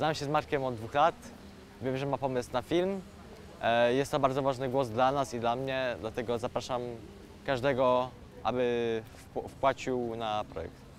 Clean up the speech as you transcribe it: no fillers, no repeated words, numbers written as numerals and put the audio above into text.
Znam się z Markiem od 2 lat, wiem, że ma pomysł na film. Jest to bardzo ważny głos dla nas i dla mnie, dlatego zapraszam każdego, aby wpłacił na projekt.